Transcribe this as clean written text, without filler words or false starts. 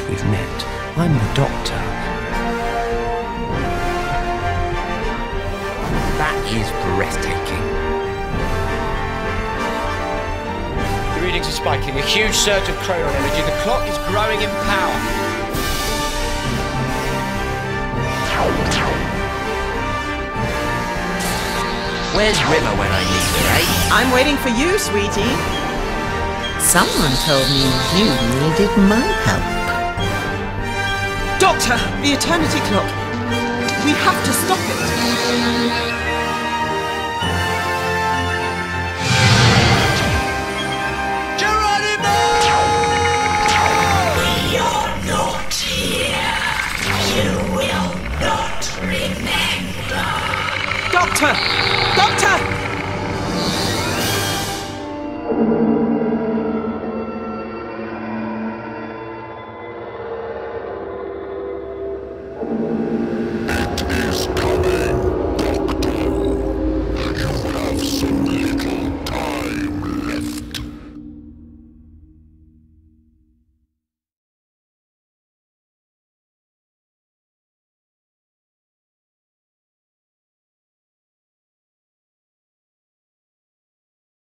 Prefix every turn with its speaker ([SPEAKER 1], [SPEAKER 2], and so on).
[SPEAKER 1] we've met. I'm the Doctor.
[SPEAKER 2] That is breathtaking. The readings are spiking. A huge surge of chronon energy. The clock is growing in power. Where's River when I need her, eh?
[SPEAKER 3] I'm waiting for you, sweetie.
[SPEAKER 4] Someone told me you needed my help.
[SPEAKER 3] Doctor, the Eternity Clock. We have to stop it. Doctor!